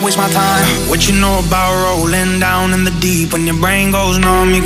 waste my time. What you know about rolling down in the deep? When your brain goes numb, you